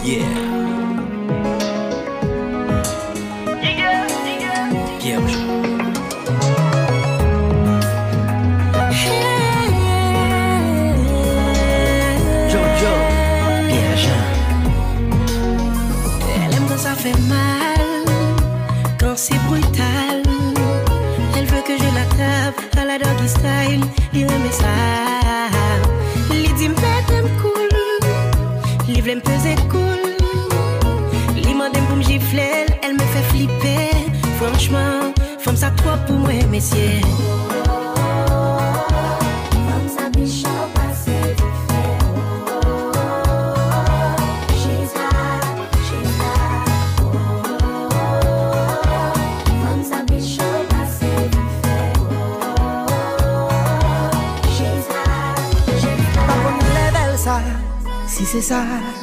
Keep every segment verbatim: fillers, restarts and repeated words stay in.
Yeah. Pierre. Jojo. Pierre Jean. Elle aime quand ça fait mal, quand c'est brutal. Elle veut que je la tape à la doggy style. Il aime ça. Il dit m'aime cool. Livre me pesait cool. Il m'a pour me gifler. Elle me fait flipper. Franchement, femme ça trop pour moi, messieurs. Femme ça bichon passé vite fait. She's hot, she's hot. Femme ça bichon passé vite fait. She's hot, she's hot. Pas comme level ça, si c'est ça.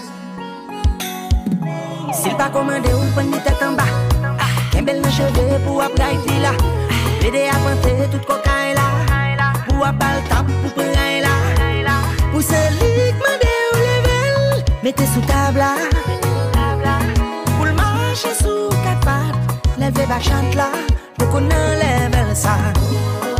S'il pas commandé ou pas ni tête en bas. Qu'un bel cheveux pour après là. Aider à planter toute cocaïne là. Pour apal tap pour prendre là. Pour celui qui m'a dit au level, mettez sous table là. Pour le marcher sous quatre pattes, levez bas chante là. Pour qu'on enlève ça.